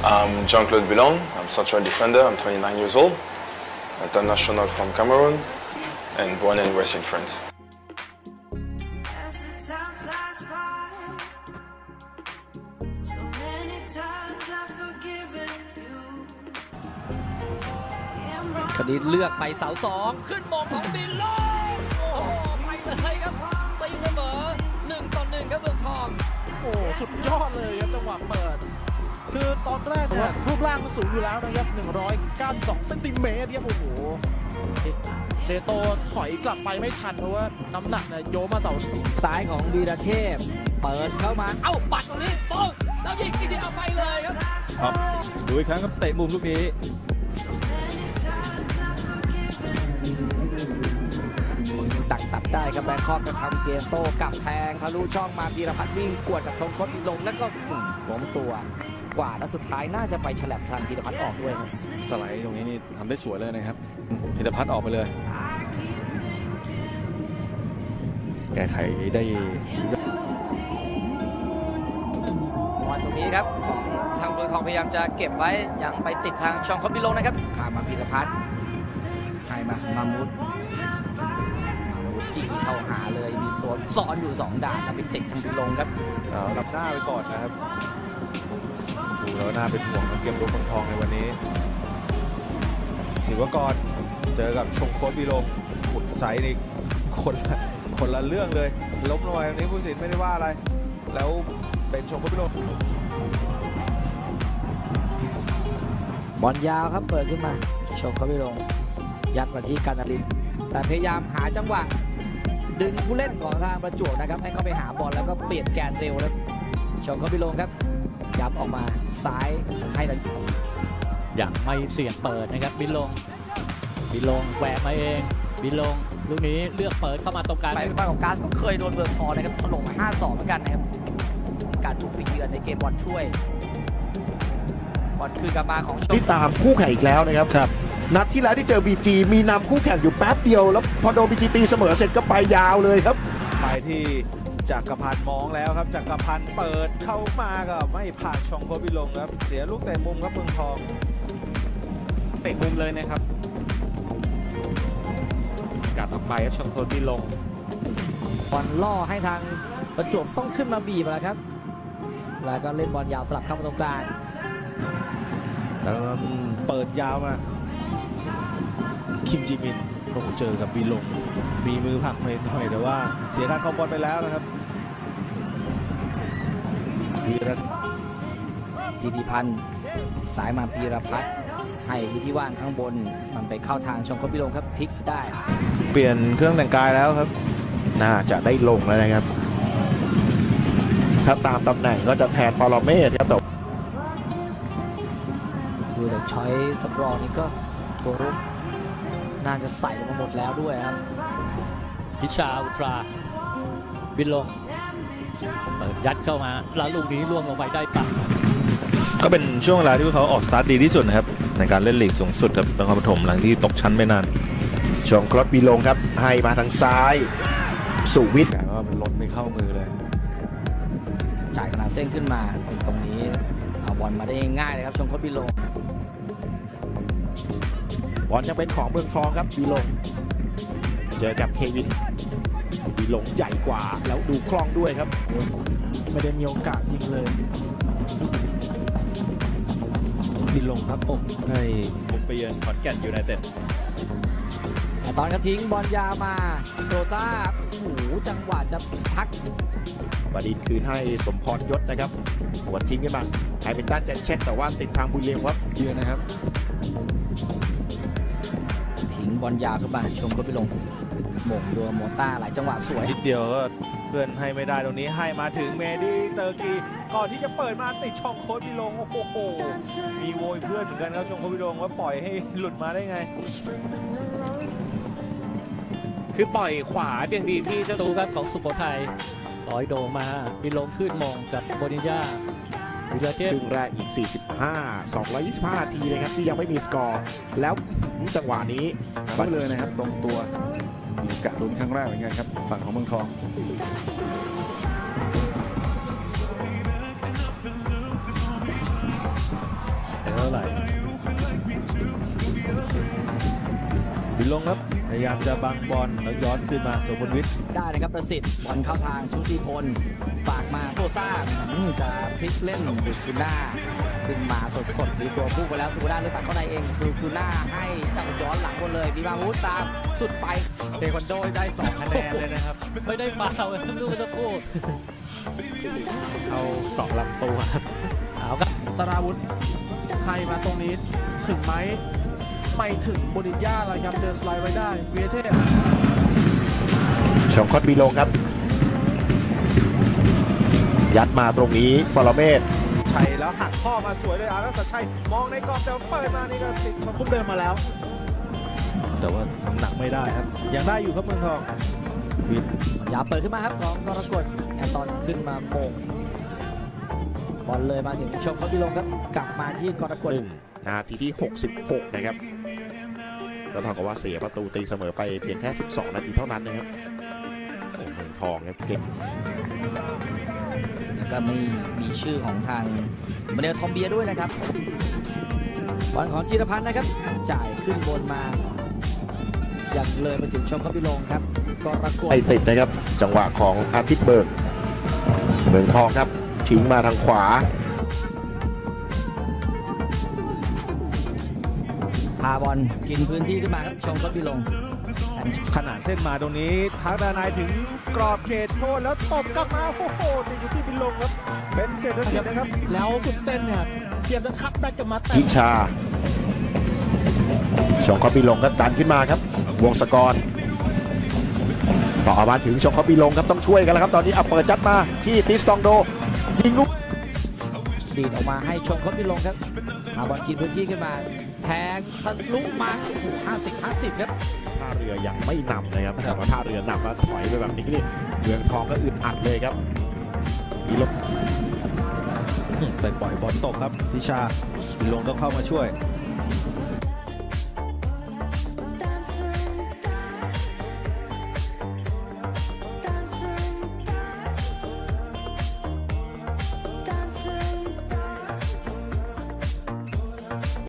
I'm Jean-Claude Billon. I'm central defender. I'm 29 years old. International from Cameroon and born and raised in France. คดีเลือกไปเสาสองขึ้นมงของบิลโลโอ้ไปเลยครับตีเสมอ1-1ครับเมืองทองโอ้สุดยอดเลยครับจังหวะเปิดคือตอนแรกเนี่ยรูปร่างมันสูงอยู่แล้วนะครับ192 เซนติเมตรครับโอ้โหเดโตถอยกลับไปไม่ทันเพราะว่าน้ำหนักเนี่ยโยมาเสาซ้ายของวีระเทพเปิดเข้ามาเอ้าปัดตรงนี้ป้องแล้วยิงทีเดียวไปเลยครับดูอีกครั้งครับเตะมุมลูกนี้ตัดได้ครับแบงคอกก็ทำเกมโต้กลับแทงทะลุช่องมาพีรพัฒน์วิ่งกวดกับชงคตลงแล้วก็ล้มตัวกว่าแล้วสุดท้ายน่าจะไปฉลับทันพีรพัฒน์ออกด้วยสไลด์ตรงนี้นี่ทำได้สวยเลยนะครับพีรพัฒน์ออกไปเลยแก้ไขได้วันตรงนี้ครับของทางเมืองทองพยายามจะเก็บไว้ยังไปติดทางช่องคดพิลงนะครับผ่านมาพีรพัฒน์ให้มามุดจีเข้าหาเลยมีตัวซ้อนอยู่2ด่านแล้วไปติดทางพิลงครับรับหน้าไปก่อนนะครับดูแล้วน่าเป็นห่วงเกมรุกเมืองทองในวันนี้ศิวกรเจอกับชงโค้ดพิลงขุดไซส์นี่คนละเรื่องเลยล้มลงไปตรงนี้ผู้สินไม่ได้ว่าอะไรแล้วเป็นชงโค้ดพิลงบอลยาวครับเปิดขึ้นมาชงโค้ดพิลงยัดมาที่การลินแต่พยายามหาจังหวะดึงผู้เล่นของทางประจวบนะครับให้เขาไปหาบอลแล้วก็เปลี่ยนแกนเร็วแล้วชงโค้ดพิลงครับยับออกมาซ้ายให้อย่างไม่เสี่ยงเปิดนะครับบิลลงแหวกมาเองบิลงลูกนี้เลือกเปิดเข้ามาตรงกลางไปของก๊าซก็เคยโดนเบิร์กทอนะครับถล่มมา 5-2 เหมือนกันนะครับการถูกไปเยือนในเกมบอลช่วยบอลคือกลับมาของที่ตามคู่แข่งอีกแล้วนะครับนัดที่แล้วที่เจอ BG มีนำคู่แข่งอยู่แป๊บเดียวแล้วพอโดน BG ตีเสมอเสร็จก็ไปยาวเลยครับไปที่จักรพันธ์มองแล้วครับจักรพันธ์เปิดเข้ามาก็ไม่ผ่านช่องโค้ดพิลงครับเสียลูกเตะมุมครับเมืองทองเตะมุมเลยนะครับกัดออกไปครับช่องโค้ดพิลงบอลล่อให้ทางประจวบต้องขึ้นมาบีบแล้วครับแล้วก็เล่นบอลยาวสลับเข้ามาตรงกลางแล้วเปิดยาวมาคิมจิมินโอ้โหเจอกับบิลงมีมือผลักหน่อยแต่ว่าเสียการครองบอลไปแล้วนะครับจีติพันธ์สายมาพีรพัฒน์ให้ที่ว่างข้างบนมันไปเข้าทางชงโค้ดพิลงครับพลิกได้เปลี่ยนเครื่องแต่งกายแล้วครับน่าจะได้ลงแล้วนะครับถ้าตามตำแหน่งก็จะแทนปรเมศครับแต่ดูจากช้อยสำรองนี่ก็ตัวรุกน่าจะใส่ลงมาหมดแล้วด้วยครับพิชาอุตราบิลลงเปิดยัดเข้ามาแล้วลูกนี้ล่วงลงไปได้ปะก็เป็นช่วงเวลาที่เขาออกสตาร์ทดีที่สุดนะครับในการเล่นลีกสูงสุดครับนครปฐมหลังที่ตกชั้นไม่นานช่วงคลอดบิลลงครับให้มาทางซ้ายสุวิทย์แต่ว่ามันล้นไม่เข้ามือเลยจ่ายขนาดเส้นขึ้นมาตรงนี้เอาบอลมาได้ง่ายเลยครับชงคลอดบิลลงบอลจะเป็นของเมืองทองครับบิลงเจอกับเควินบิลงใหญ่กว่าแล้วดูคล่องด้วยครับไม่ได้มีโอกาสยิงเลยบิลงครับอกให้บุกไปเยือนขอนแก่นยูไนเต็ดตอนกระทิ้งบอลยามาโดซ่าโอ้โหจังหวะจะพักบดินคืนให้สมพรยศนะครับหัวทิ้งขึ้นมาไฮมิลตันจะเช็คแต่ว่าติดทางบุญเลี้ยงครับเยือนนะครับทิ้งบอลยาวขึ้นมาชมก็ไปลงหม่งดัวโมต้าหลายจังหวะสวยนิดเดียวก็เพื่อนให้ไม่ได้ตรงนี้ให้มาถึงเมดี้เตอร์กีก่อนที่จะเปิดมาติดช่องโค้ดพิลงโอ้โหมีโวยเพื่อนเหมือนกันครับช่องโค้ดพิลงว่าปล่อยให้หลุดมาได้ไงคือปล่อยขวาเพียงดีที่เจ้าตูครับของสุโขทัยร้อยโดมาพิลงขึ้นมองกับโบนิญญาครึ่งแรกอีก225 นาทีนะครับที่ยังไม่มีสกอร์แล้วจังหวะนี้บัดเลยนะครับตรงตัวมีกะลุ้นครั้งแรกเหมือนกันครับฝั่งของเมืองทองลงครับพยายามจะบังบอลแล้วย้อนขึ้นมาสุพลวิทย์ได้นะครับประสิทธิ์บอลเข้าทางชุติพลฝากมาโตซ่าจะพลิกเล่นดูซูน่าขึ้นมาสดๆมีตัวผู้ไปแล้วซูน่าเลยตัดเข้าในเองซูน่าให้จับย้อนหลังหมดเลยมีมาฮูตามสุดไปเทควันโดได้2คะแนนเลยนะครับไม่ได้ฟาวล์ดูสักครู่เอา2 ลำตัวเอาครับสราวุธให้มาตรงนี้ถึงไหมไม่ถึงโบนิญ่าเลยครับเดินสไลด์ไว้ได้เวียเทพชองคอตบีลงครับ ยัดมาตรงนี้ปรเมศชัยแล้วหักข้อมาสวยเลยอาร์ตสัชชัยมองในกรอบแต่เปิดมานี่ก็ติดมาคุ้มเดินมาแล้วแต่ว่าทำหนักไม่ได้ครับยังได้อยู่ครับเมืองทองวิทย์อย่าเปิดขึ้นมาครับของกรกฎแอนตอนขึ้นมาโมงบอลเลยมาถึงชมเขาที่ลงครับกลับมาที่กรกฎนาทีที่ 66 นะครับก็เท่ากับว่าเสียประตูตีเสมอไปเพียงแค่ 12 นาทีเท่านั้นนะครับเมืองทองครับเก่งแล้วก็มีชื่อของทางมาเนลทอมเบียด้วยนะครับบอลของจิรพันธ์นะครับจ่ายขึ้นบนมาอย่างเลยมาถึงชมเขาที่ลงครับกรกฎไอติดนะครับจังหวะของอาทิตย์เบิกเมืองทองครับทิ้งมาทางขวาพาบอลกินพื้นที่ขึ้นมาครับชมก็พี่ลงขนาดเส้นมาตรงนี้ทางด้านในถึงกรอบเขตโทษแล้วตบกลับมาโอ้โหติดอยู่ที่บินลงครับเป็นเศรษฐกิจนะครับแล้วสุดเส้นเนี่ยเตรียมจะคัดแบ็กกลับมาพิชาชงเขาบินลงก็ดันขึ้นมาครับวงศกรต่อมาถึงชงเขาบินลงครับต้องช่วยกันแล้วครับตอนนี้เปิดจัดมาที่ติสตองโดยิงลูกดีดออกมาให้ชมเขาพี่ลงครับบอลกินพื้นที่ขึ้นมาแทงทะลุมา50-50ครับท่าเรือยังไม่นำนะครับแต่ว่าท่าเรือนำมาถอยไปแบบนี้นี่เมืองทองก็อึดอัดเลยครับมีลบไปปล่อยบอลตกครับพิชาบินลงต้องเข้ามาช่วย